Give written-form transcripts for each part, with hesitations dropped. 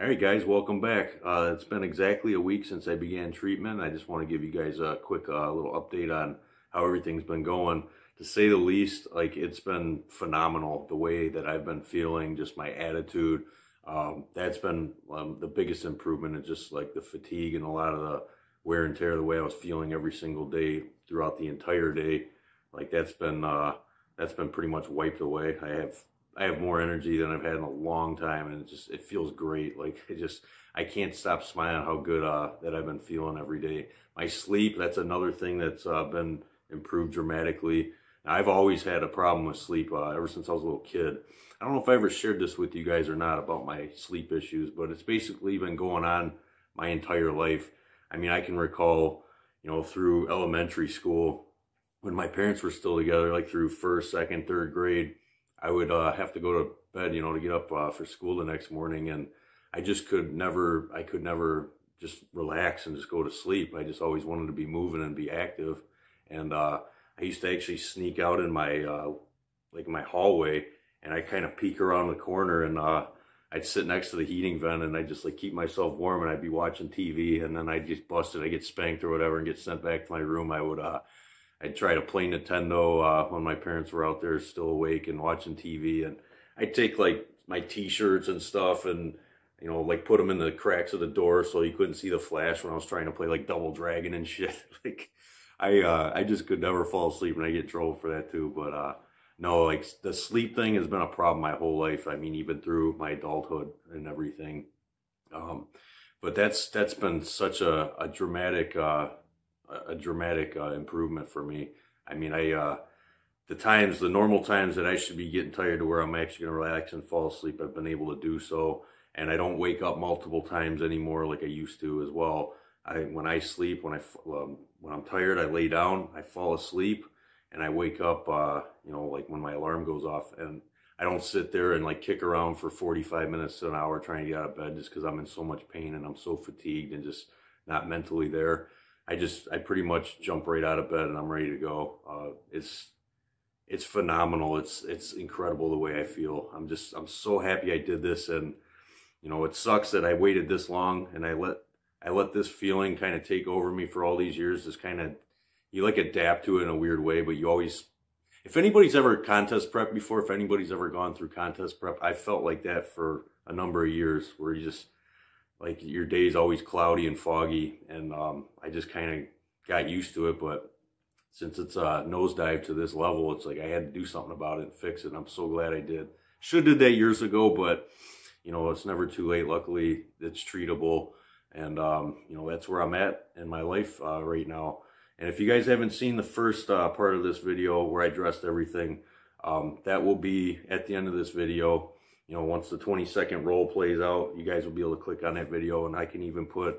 All right, guys, welcome back. It's been exactly a week since I began treatment. I just want to give you guys a quick little update on how everything's been going. To say the least, like, it's been phenomenal, the way that I've been feeling, just my attitude. That's been the biggest improvement, is just like the fatigue and a lot of the wear and tear, the way I was feeling every single day throughout the entire day. Like, that's been pretty much wiped away. I have more energy than I've had in a long time, and it feels great. Like, I can't stop smiling how good that I've been feeling every day. My sleep, that's another thing that's been improved dramatically. Now, I've always had a problem with sleep ever since I was a little kid. I don't know if I ever shared this with you guys or not about my sleep issues, but it's basically been going on my entire life. I mean, I can recall, through elementary school, when my parents were still together, like through first, second, third grade, I would have to go to bed, to get up for school the next morning, and I could never just relax and just go to sleep. I just always wanted to be moving and be active, and I used to actually sneak out in my my hallway, and I kind of peek around the corner, and I'd sit next to the heating vent, and I'd just keep myself warm, and I'd be watching TV, and then I'd get busted, I'd get spanked or whatever, and get sent back to my room. I'd try to play Nintendo when my parents were out there still awake and watching TV, and I'd take my t-shirts and stuff and put them in the cracks of the door so you couldn't see the flash when I was trying to play Double Dragon and shit. I just could never fall asleep, and I get in trouble for that too. But no, the sleep thing has been a problem my whole life. I mean, even through my adulthood and everything. But that's been such a dramatic improvement for me. I mean, the normal times that I should be getting tired to where I'm actually gonna relax and fall asleep, I've been able to do so, and I don't wake up multiple times anymore like I used to as well. When I sleep, when I'm tired, I lay down, I fall asleep, and I wake up, when my alarm goes off, and I don't sit there and kick around for 45 minutes to an hour trying to get out of bed just because I'm in so much pain and I'm so fatigued and just not mentally there. I pretty much jump right out of bed and I'm ready to go. It's phenomenal. It's incredible the way I feel. I'm so happy I did this, and it sucks that I waited this long and I let this feeling kind of take over me for all these years. You adapt to it in a weird way, but you always, if anybody's ever contest prep before, if anybody's ever gone through contest prep, I felt like that for a number of years, where you just, your day's always cloudy and foggy, and I just kind of got used to it. But since it's nosedive to this level, it's I had to do something about it and fix it, and I'm so glad I did. Should have did that years ago, but it's never too late. Luckily, it's treatable, and that's where I'm at in my life right now. And if you guys haven't seen the first part of this video where I addressed everything, that will be at the end of this video. Once the 20-second roll plays out, you guys will be able to click on that video, and I can even put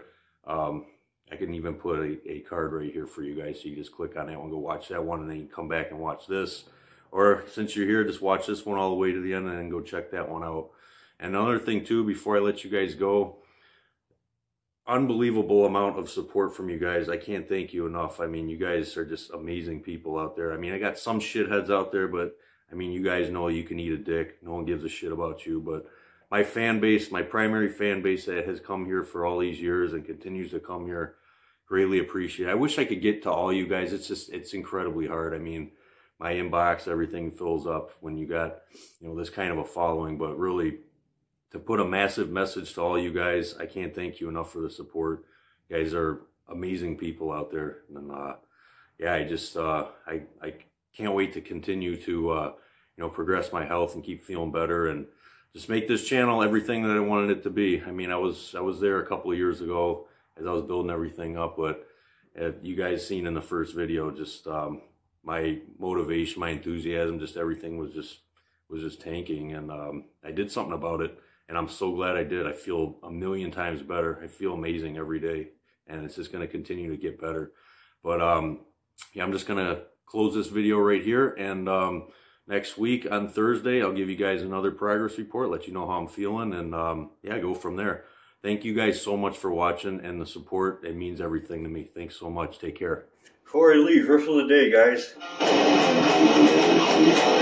a card right here for you guys, so you just click on that one, go watch that one, and then you come back and watch this. Or since you're here, just watch this one all the way to the end and then go check that one out. And another thing too, before I let you guys go, unbelievable amount of support from you guys. I can't thank you enough. I mean, you guys are just amazing people out there. I mean, I got some shitheads out there, but I mean, you guys know you can eat a dick. No one gives a shit about you. But my fan base, my primary fan base that has come here for all these years and continues to come here, greatly appreciate it. I wish I could get to all you guys. It's incredibly hard. I mean, my inbox, everything fills up when you got, this kind of a following. But really, to put a massive message to all you guys, I can't thank you enough for the support. You guys are amazing people out there. And yeah, I can't wait to continue to progress my health and keep feeling better, and just make this channel everything that I wanted it to be. I mean, I was there a couple of years ago as I was building everything up, but you guys seen in the first video, just my motivation, my enthusiasm, just everything was just tanking, and I did something about it, and I'm so glad I did. I feel a million times better. I feel amazing every day, and it's just going to continue to get better. But yeah, I'm just going to close this video right here, and next week on Thursday, I'll give you guys another progress report, let you know how I'm feeling, and yeah, go from there. Thank you guys so much for watching and the support. It means everything to me. Thanks so much. Take care. Before I leave, rest of the day,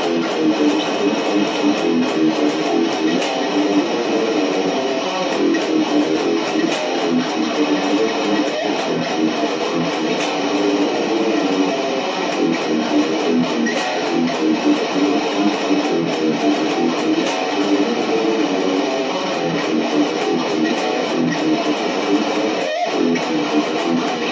guys. Bye.